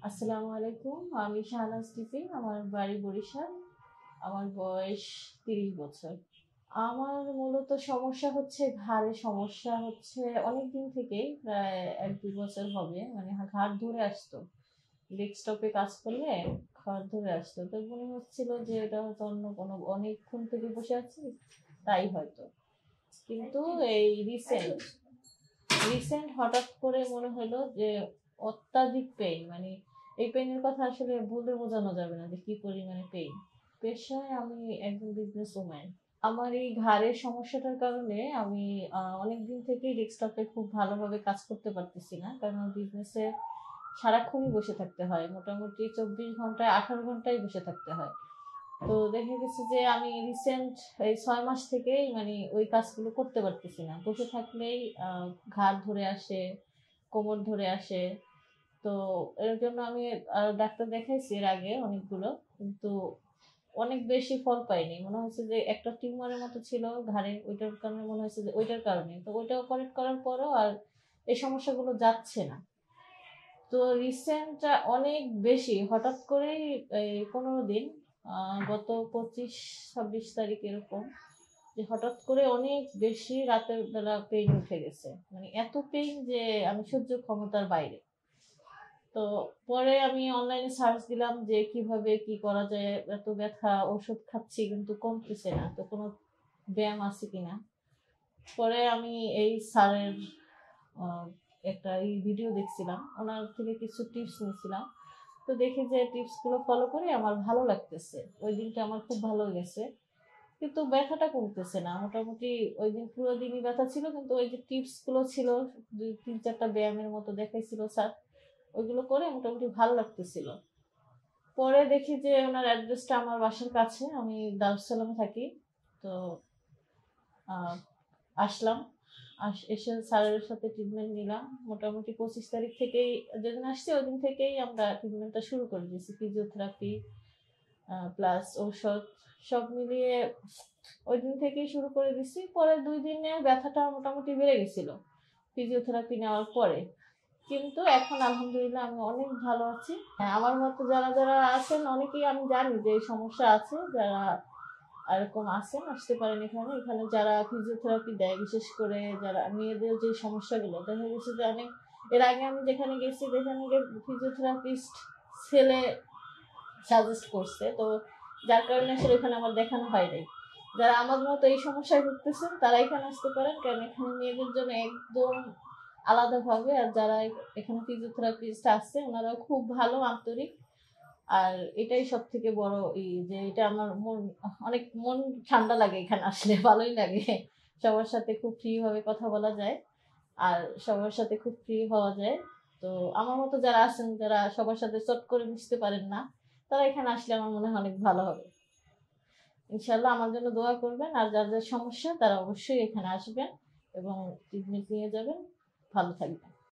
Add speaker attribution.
Speaker 1: আসসালামু আলাইকুম। আমি শাহনাজ টিপি। আমার বাড়ি বরিশাল। আমার বয়স ৩০ বছর। আমার মূলত সমস্যা হচ্ছে ঘাড়ে সমস্যা হচ্ছে অনেকদিন থেকেই, প্রায় ১-২ বছর হবে। মানে ঘাড় ধরে আসতো। ডেস্কটপে কাজ করলে ঘাড় ধরে আসতো। তো মনে হচ্ছিল যে এটা হয়তো অন্য কোনো, অনেকক্ষণ থেকে বসে আছি তাই হয়তো। কিন্তু এই রিসেন্ট হঠাৎ করে মনে হলো যে অত্যাধিক পেইন, মানে এই পেইনের কথা আসলে বলে বোঝানো যাবে না যে কি পরিমাণে পেইন। পেশায় আমি একজন বিজনেস ওম্যান। আমার এই ঘাড়ের সমস্যাটার কারণে আমি অনেকদিন থেকেই ডেস্কটপে খুব ভালোভাবে কাজ করতে পারতেছি না, কারণ বিজনেসে সারাক্ষণই বসে থাকতে হয়, মোটামুটি ২৪ ঘন্টায় ১৮ ঘন্টায় বসে থাকতে হয়। তো দেখা গেছে যে আমি রিসেন্ট এই ৬ মাস থেকেই মানে ওই কাজগুলো করতে পারতেছি না, বসে থাকলেই ঘাড় ধরে আসে, কোমর ধরে আসে। তো এর জন্য আমি ডাক্তার দেখাইছি এর আগে অনেকগুলো, কিন্তু অনেক বেশি ফল পাইনি। মনে হচ্ছে যে একটা টিউমারের মতো ছিল ঘাড়ে, ওইটার কারণে মনে হচ্ছে যে ওইটার কারণে, তো ওইটাও কারেক্ট করার পরও আর এই সমস্যাগুলো যাচ্ছে না। তো রিসেন্ট অনেক বেশি হঠাৎ করেই এই ১৫ দিন, গত ২৫-২৬ তারিখ এরকম, যে হঠাৎ করে অনেক বেশি রাতের বেলা পেইন উঠে গেছে, মানে এত পেইন যে আমি সহ্য ক্ষমতার বাইরে। তো পরে আমি অনলাইনে সার্চ দিলাম যে কিভাবে কি করা যায়, এত ব্যথা, ওষুধ খাচ্ছি কিন্তু কমতেছে না, তো কোনো ব্যায়াম আছে কিনা। পরে আমি এই স্যারের একটা এই ভিডিও দেখছিলাম, ওনার থেকে কিছু টিপস নিয়েছিলাম। তো দেখি যে টিপসগুলো ফলো করে আমার ভালো লাগতেছে, ওই দিনটা আমার খুব ভালো গেছে। কিন্তু ব্যথাটা কমতেছে না, মোটামুটি ওই দিন পুরো দিনই ব্যথা ছিল, কিন্তু ওই যে টিপসগুলো ছিল ২-৩-৪টা ব্যায়ামের মতো দেখাইছিল স্যার, ওইগুলো করে মোটামুটি ভালো লাগতেছিল। পরে দেখি যে ওনার অ্যাড্রেসটা আমার বাসার কাছে, আমি দারুসালামে থাকি। তো আহ, আসলাম, এসে স্যারের সাথে ট্রিটমেন্ট নিলাম। মোটামুটি ২৫ তারিখ থেকেই, যেদিন আসছি ওই দিন থেকেই আমরা ট্রিটমেন্টটা শুরু করে দিয়েছি, ফিজিওথেরাপি প্লাস ঔষধ সব মিলিয়ে ওই দিন থেকেই শুরু করে দিছি। পরে ২ দিনে ব্যথাটা মোটামুটি বেড়ে গেছিল ফিজিওথেরাপি নেওয়ার পরে, কিন্তু এখন আলহামদুলিল্লাহ আমি অনেক ভালো আছি। হ্যাঁ, আমার মতো যারা যারা আছেন অনেকেই আমি জানি যে এই সমস্যা আছে, যারা এরকম আছেন আসতে পারেন এখানে। এখানে যারা ফিজিওথেরাপি দেয়, বিশেষ করে যারা মেয়েদের যে সমস্যাগুলো, দেখা গেছে যে অনেক, এর আগে আমি যেখানে গেছি যেখানে ফিজিওথেরাপিস্ট ছেলে সাজেস্ট করছে, তো যার কারণে আসলে এখানে আমার দেখানো হয় নাই। যারা আমার মতো এই সমস্যায় ভুগতেছেন তারা এখানে আসতে পারেন, কারণ এখানে মেয়েদের জন্য একদম আলাদাভাবে, আর যারা এখানে ফিজিওথেরাপিস্ট আছে ওনারাও খুব ভালো, আন্তরিক। আর এটাই সব থেকে বড় যে এটা আমার অনেক মন ঠান্ডা লাগে এখানে আসলে, ভালোই লাগে। সবার সাথে খুব ফ্রি ভাবে কথা বলা যায়, আর সবার সাথে খুব ফ্রি হওয়া যায়। তো আমার মতো যারা আছেন, যারা সবার সাথে চট করে মিশতে পারেন না, তারা এখানে আসলে আমার মনে হয় অনেক ভালো হবে। ইনশাল্লাহ আমার জন্য দোয়া করবেন, আর যার যার সমস্যা তারা অবশ্যই এখানে আসবেন এবং ট্রিটমেন্ট নিয়ে যাবেন। ভালো থাকবেন।